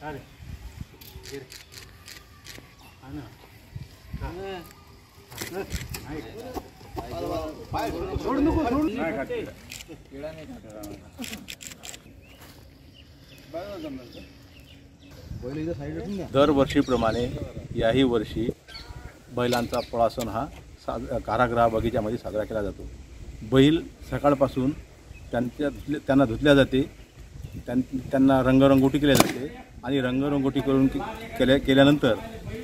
दरवर्षीप्रमाणे याही वर्षी बैलांचा पोळा सण हा कारागृह बगीच्यामध्ये साजरा केला जातो। बैल सकाळपासून त्यांना धुतल्या जाते, त्यांना रंगरंगोटी केली जाते आणि रंगरंगोटी केल्यानंतर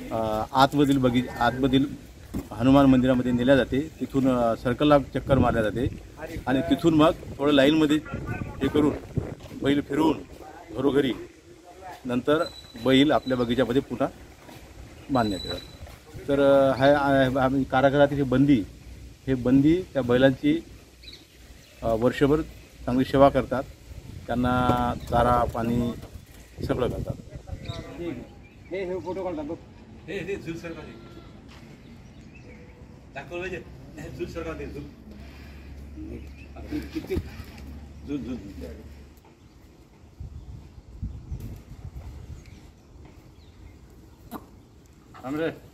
आतमधील हनुमान मंदिरामध्ये नेल्या जाते। तिथून सर्कलला चक्कर मारल्या जाते आणि तिथून मग थोडं लाईनमध्ये हे करून बैल फिरवून घरोघरी नंतर बैल आपल्या बगीच्यामध्ये पुन्हा बांधण्यात येतात। तर आम्ही कारागृहातील हे बंदी त्या बैलांची वर्षभर चांगली सेवा करतात, त्यांना चारा पाणी सगळं करतात। हे फोटो काढतात बघ, हे झूल सरकार दाखवलं पाहिजे, झूल सरकार ते झूल किती झूल झूल हमरे